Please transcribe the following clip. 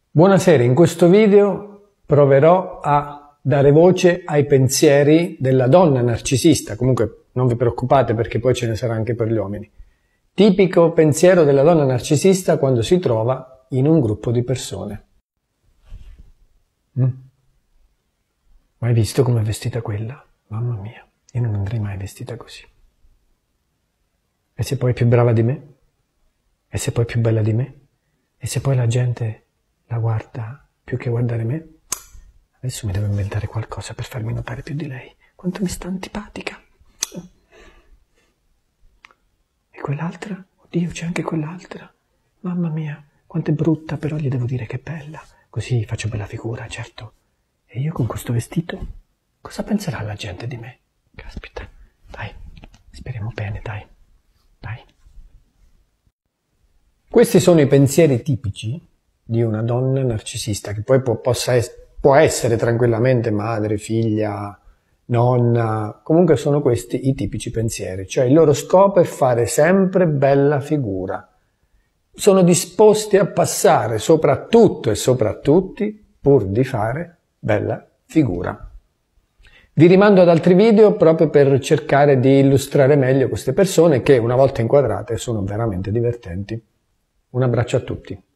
Buonasera, in questo video proverò a dare voce ai pensieri della donna narcisista. Comunque non vi preoccupate perché poi ce ne sarà anche per gli uomini. Tipico pensiero della donna narcisista quando si trova in un gruppo di persone. Mai visto com'è vestita quella? Mamma mia, io non andrei mai vestita così. E se poi è più brava di me? E se poi è più bella di me? E se poi la gente la guarda più che guardare me? Adesso mi devo inventare qualcosa per farmi notare più di lei. Quanto mi sta antipatica. E quell'altra? Oddio, c'è anche quell'altra. Mamma mia, quanto è brutta, però gli devo dire che è bella. Così faccio bella figura, certo. E io con questo vestito? Cosa penserà la gente di me? Caspita, dai, speriamo bene, dai. Questi sono i pensieri tipici di una donna narcisista, che poi può essere tranquillamente madre, figlia, nonna, comunque sono questi i tipici pensieri, cioè il loro scopo è fare sempre bella figura. Sono disposti a passare sopra tutto e sopra tutti pur di fare bella figura. Vi rimando ad altri video proprio per cercare di illustrare meglio queste persone che, una volta inquadrate, sono veramente divertenti. Un abbraccio a tutti.